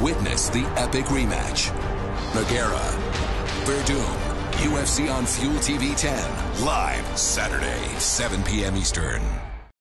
Witness the epic rematch. Nogueira, Verdum, UFC on Fuel TV 10. Live Saturday, 7 p.m. Eastern.